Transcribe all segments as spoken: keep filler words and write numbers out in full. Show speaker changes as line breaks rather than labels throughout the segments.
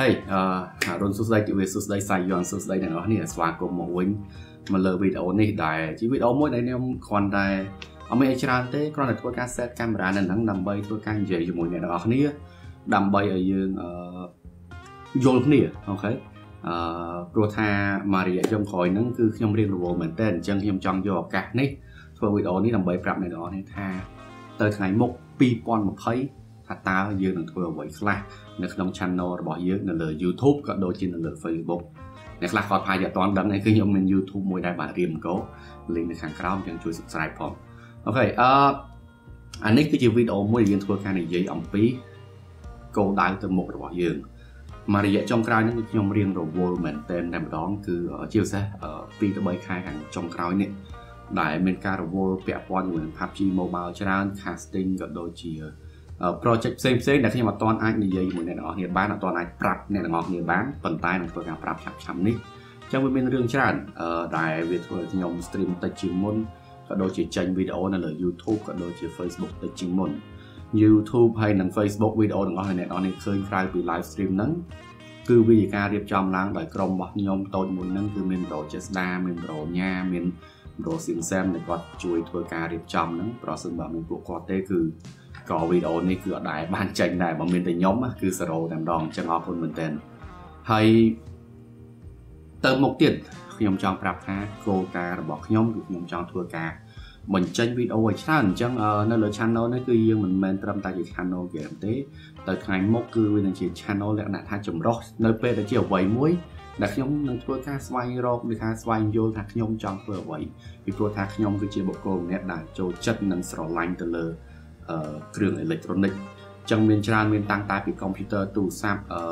Hey អឺរុនសួស្ដីជម្រាបសួស្ដីសាយយន់សួស្ដីអ្នកនរនេះស្វាគមន៍មកវិញមកលើវីដេអូនេះដែរជាវីដេអូមួយដែលខ្ញុំគ្រាន់តែអត់មានអីច្រើនទេគ្រាន់តែធ្វើការ set កាមេរ៉ានៅហ្នឹងដើម្បីធ្វើការនិយាយជាមួយអ្នកនរគ្នាដើម្បីឲ្យយើងអឺយល់គ្នាអូខេអឺព្រោះថាមួយរយៈចុងក្រោយហ្នឹងគឺខ្ញុំរៀនរវល់មែនតើអញ្ចឹងខ្ញុំចង់យកឱកាសនេះធ្វើវីដេអូនេះដើម្បីប្រាប់អ្នកនរគ្នាថាទៅថ្ងៃមុខពីរពាន់ម្ភៃថាតើយើងនឹងធ្វើអ្វីខ្លះនៅក្នុង channel របស់យើងនៅលើ YouTube ក៏ដូចជានៅលើ Facebook អ្នកខ្លះគាត់ថាយកអត់ដឹងទេគឺខ្ញុំមាន YouTube មួយដែរបាទរៀមកោ link នៅខាងក្រោមចឹងជួយ subscribe ផងអូខេអឺអានេះគឺជាវីដេអូមួយដែលយើងធ្វើការនិយាយអំពីគោលដៅទៅមុខរបស់យើងមួយរយៈចុងក្រោយនេះខ្ញុំរៀនរវល់មែនតែម្ដងគឺជាពិសេសពីរទៅបីខែខាងចុងក្រោយនេះដែលមានការរវល់ពាក់ព័ន្ធជាមួយ PUBG Mobile ច្រើន casting ក៏ដូចជាproject ផ្សេងផ្សេងដែលខ្ញុំអត់ទាន់អាចនិយាយជាមួយអ្នកនរគ្នាបានអត់ទាន់អាចប្រាប់អ្នកនរគ្នាបានប៉ុន្តែនឹងធ្វើការប្រាប់ឆាប់ឆាប់នេះអញ្ចឹងវាមានរឿងច្រើនដែលវាធ្វើឲ្យខ្ញុំ stream តិចជាងមុនក៏ដូចជាចេញវីដេអូនៅលើ YouTube ក៏ដូចជា Facebook តិចជាងមុន YouTube ហើយនិង Facebook វីដេអូទាំងអស់អ្នកនរគ្នាឃើញក្រៅពី live stream ហ្នឹងគឺវាជាការរៀបចំឡើងដោយក្រុមរបស់ខ្ញុំតូចមួយហ្នឹងគឺមាន Bro Chesda មាន Bro ញ៉ាមាន Bro Sinsam ដែលគាត់ជួយធ្វើការរៀបចំហ្នឹងប្រសិនបើមានពួកគាត់ទេគឺក៏វីដេអូនេះគឺអត់ដែរបានចេញដែរបើមានតែខ្ញុំគឺzeroតែម្ដងអញ្ចឹងអរគុណមែនទែនហើយទៅមុខទៀតខ្ញុំចង់ប្រាប់ថាគោលការណ៍របស់ខ្ញុំគឺខ្ញុំចង់ធ្វើការបញ្ចេញវីដេអូឲ្យច្រើនអញ្ចឹងនៅលើ channel នេះគឺយើងមិនមែនត្រឹមតែជា channel game ទេទៅថ្ងៃមុខគឺវានឹងជា channel លក្ខណៈថាចម្រុះនៅពេលដែលជាអ្វីមួយដែលខ្ញុំនឹងធ្វើការស្វែងរកឬថាស្វែងយល់ថាខ្ញុំចង់ធ្វើអ្វីពីព្រោះថាខ្ញុំគឺជាបុគ្គលម្នាក់ដែលចូលចិត្តនិងស្រឡាញ់ទៅលើគ្រឿងអេឡិចត្រូនិកអញ្ចឹងមានច្រើនមានតាំងតែពី computer ទូរស័ព្ទអឺ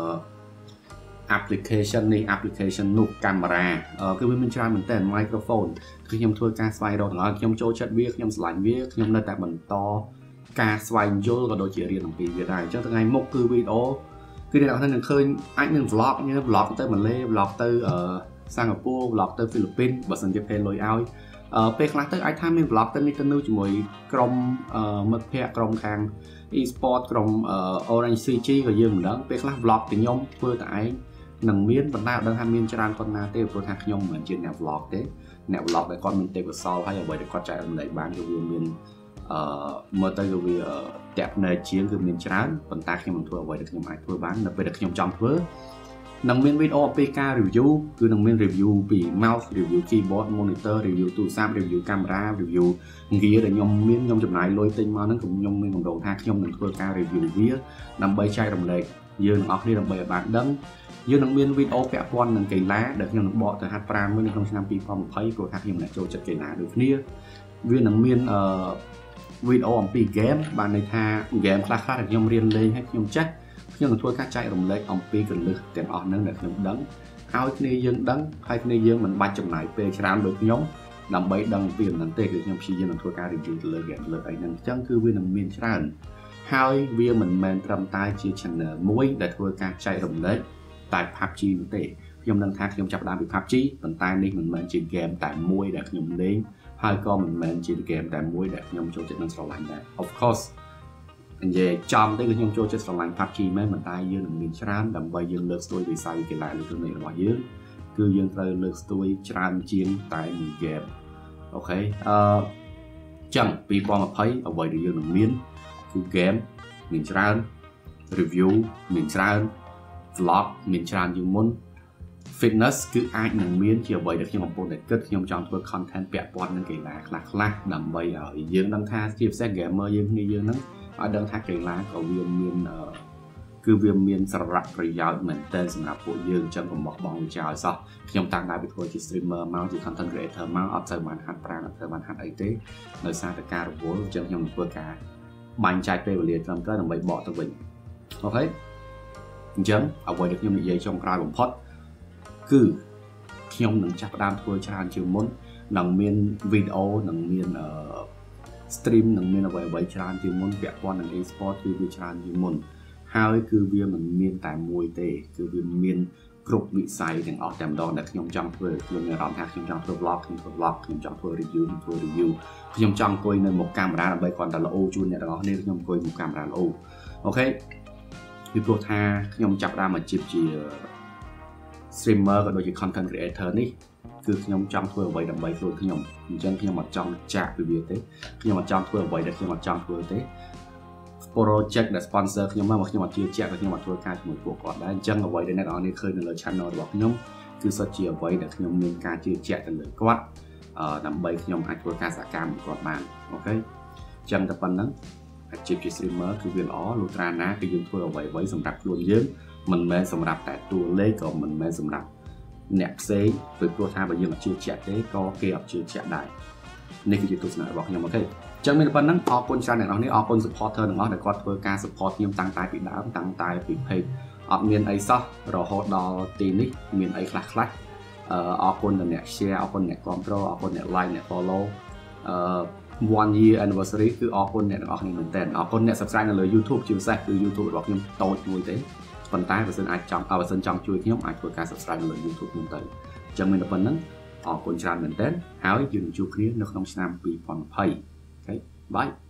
application នេះ application នោះកាមេរ៉ាគឺវាមានច្រើនមែនតើ microphone គឺខ្ញុំធ្វើការស្វែងរកទាំងអស់ខ្ញុំចូលចិត្តវាខ្ញុំស្រឡាញ់វាខ្ញុំនៅតែបន្តការស្វែងយល់ក៏ដូចជារៀនអំពីវាដែរអញ្ចឹងថ្ងៃមុខគឺវីដេអូគឺអ្នកនរនឹងឃើញអាចមាន vlog មាន vlog ទៅម៉ាឡេ vlog ទៅសិង្ហបុរី vlog ទៅហ្វីលីពីនបើសិនជាពេលលុយឲ្យពេលខ្លះទៅអាចថាមាន vlog ទៅនេះទៅនោះជាមួយក្រុមមិត្តភ័ក្តិក្រុមខាង e-sport ក្រុម Orange ស៊ី ជី ក៏យើងមិនដឹងពេលខ្លះ vlog ពីខ្ញុំធ្វើតែឯងនឹងមានប៉ុន្តែអត់ដឹងថាមានច្រើនប៉ុណ្ណាទេព្រោះថាខ្ញុំមិនមែនជាអ្នក vlog ទេអ្នក vlog ដែលគាត់មានទេពកោសល្យហើយអ្វីដែលគាត់ចែករំលែកបានគឺវាមានអឺមើលទៅគឺវាតាក់ណែជាងគឺមានច្រើនប៉ុន្តែខ្ញុំមិនធ្វើអ្វីដែលខ្ញុំអាចធ្វើបាននៅពេលដែលខ្ញុំចង់ធ្វើនឹងមានវីដេអូអំពីការ review គឺនឹងមាន review ពី mouse review keyboard monitor review ទូរស័ព្ទ review camera review gear ដែលខ្ញុំមានខ្ញុំចំណាយលុយទិញមកហ្នឹងខ្ញុំមានកម្រងថាខ្ញុំនឹងធ្វើការ review វាដើម្បីចែករំលែកយើងទាំងអស់គ្នាដើម្បីឲ្យបានដឹងយើងនឹងមានវីដេអូពាក់ព័ន្ធនឹងកីឡាដែលខ្ញុំនឹងបកទៅហាត់ប្រាណមួយនៅក្នុងឆ្នាំពីរពាន់ម្ភៃព្រោះថាខ្ញុំអ្នកចូលចិត្តកីឡាដូចគ្នាវានឹងមានអឺវីដេអូអំពី game បានន័យថា game ខ្លះៗដែលខ្ញុំរៀនលេងហើយខ្ញុំចេះខ្ញុំនឹងធ្វើការចែករំលែកអំពីកលឹះទាំងអស់ហ្នឹងដែលខ្ញុំដឹងឲ្យគ្នាយើងដឹងហើយគ្នាយើងមិនបាច់ចំណាយពេលច្រើនដូចខ្ញុំដើម្បីដឹងពីអំណឹងទេគឺខ្ញុំព្យាយាមនឹងធ្វើការ review ទៅលើ game លើអីហ្នឹងអញ្ចឹងគឺវានឹងមានច្រើនហើយវាមិនមែនត្រឹមតែជា channel មួយដែលធ្វើការចែករំលែកតែ PUBG នោះទេខ្ញុំនឹងថាខ្ញុំចាប់ផ្ដើមពី PUBG ប៉ុន្តែនេះមិនមែនជា game តែមួយដែលខ្ញុំលេងហើយក៏មិនមែនជា game តែមួយដែលខ្ញុំចូលចិត្តនឹងស្រឡាញ់ដែរ of courseនិយាយចំទៅគឺខ្ញុំចូលចិត្តស្រឡាញ់ PUBG មែនប៉ុន្តែយើងនឹងមានច្រើនដើម្បីយើងលើកស្ទួយវិស័យកីឡាអេឡិចត្រូនិករបស់យើងគឺយើងត្រូវលើកស្ទួយច្រើនជាងតែមួយ game អូខេអឺចឹងពីរពាន់ម្ភៃអ្វីដែលយើងនឹងមានគឺ game មានច្រើន review មានច្រើន vlog មានច្រើនជាងមុន fitness គឺអាចនឹងមានជាអ្វីដែលខ្ញុំកំពុងតែគិតខ្ញុំចង់ធ្វើ content ពាក់ព័ន្ធនឹងកីឡាខ្លះៗដើម្បីឲ្យយើងដឹងថាជាពិសេស gamer យើងគ្នាយើងហ្នឹងឲ្យដឹងថាកីឡាក៏វាមានគឺវាមានសារៈប្រយោជន៍មែនទែនសម្រាប់ពួកយើងអញ្ចឹងកុំបោះបង់វាចោលសោះខ្ញុំតាំងដែរពីធ្វើជា streamer មកជា content creator មកអត់ទៅបានហាត់ប្រាណអត់ទៅបានហាត់អីទេដោយសារតែការរវល់អញ្ចឹងខ្ញុំនឹងធ្វើការបាញ់ចែកពេលវេលាត្រឹមត្រូវដើម្បីបកទៅវិញអូខេអញ្ចឹងអ្វីដែលខ្ញុំនិយាយចុងក្រោយបំផុតគឺខ្ញុំនឹងចាប់ផ្ដើមធ្វើច្រើនជាងមុននឹងមានវីដេអូនឹងមានអឺ stream នឹងមានអ្វីអ្វីច្រើនជាងមុនពាក់ព័ន្ធនឹង e-sport គឺវាច្រើនជាងមុនហើយគឺវាមិនមានតែមួយទេគឺវាមានគ្រប់វិស័យទាំងអស់តែម្ដងដែលខ្ញុំចង់ធ្វើខ្ញុំមានអារម្មណ៍ថាខ្ញុំចង់ធ្វើ vlog ខ្ញុំធ្វើ vlog ខ្ញុំចង់ធ្វើ review ខ្ញុំធ្វើ review ខ្ញុំចង់អង្គុយនៅមុខកាមេរ៉ាដើម្បីគ្រាន់តែល្អជូនអ្នកទាំងអស់គ្នាខ្ញុំអង្គុយមុខកាមេរ៉ាល្អអូខេពីព្រោះថាខ្ញុំចាប់ដើមអាជីពជា streamer ក៏ដូចជា content creator នេះគឺខ្ញុំចង់ធ្វើអ្វីដើម្បីខ្លួនខ្ញុំអញ្ចឹងខ្ញុំអត់ចង់ចាក់ពីវាទេខ្ញុំអត់ចង់ធ្វើអ្វីដែលខ្ញុំអត់ចង់ធ្វើទេ project ដែល sponsor ខ្ញុំមកខ្ញុំអត់ជឿជាក់ខ្ញុំអត់ធ្វើការជាមួយពួកគាត់ដែរអញ្ចឹងអ្វីដែលអ្នកនរនេះឃើញនៅលើ channel របស់ខ្ញុំគឺសុទ្ធជាអ្វីដែលខ្ញុំមានការជឿជាក់ទៅលើគាត់ដើម្បីខ្ញុំអាចធ្វើការសកម្មជាមួយគាត់បានអូខេអញ្ចឹងតែប៉ុណ្ណឹងអាជីពជា streamer គឺវាល្អលុះត្រាណាគឺយើងធ្វើអ្វីអ្វីសម្រាប់ខ្លួនយើងមិនមែនសម្រាប់តែតួលេខក៏មិនមែនសម្រាប់អ្នកផ្សេងព្រោះថាបើយើងអត់ជឿជាក់ទេក៏គេអត់ជឿជាក់ដែរនេះគឺជាទស្សនៈរបស់ខ្ញុំអូខេអញ្ចឹងមានប៉ុណ្ណឹងអរគុណច្រើនអ្នកនរនេះអរគុណ supporter ទាំងអស់ដែលគាត់ធ្វើការ support ខ្ញុំតាំងតែពីដើមតាំងតែពី page អត់មានអីសោះរហូតដល់ទីនេះមានអីខ្លះខ្លះអរគុណដល់អ្នក share អរគុណអ្នកគ្រប់គ្រងអរគុណអ្នក like អ្នក follow អឺ one year anniversary គឺអរគុណអ្នកទាំងអស់គ្នាមែនតើអរគុណអ្នក subscribe នៅលើ YouTube ជាពិសេសគឺ YouTube របស់ខ្ញុំតូចមួយទេប៉ុន្តែបើសិនអាចចង់បើសិនចង់ជួយខ្ញុំអាចធ្វើការ subscribe នៅលើ YouTube ខ្ញុំទៅអញ្ចឹងមានតែប៉ុណ្្នឹងអរគុណច្រើនមែនតើហើយយើងជួបគ្នានៅក្នុងឆ្នាំtwo thousand twentyអូខេ bye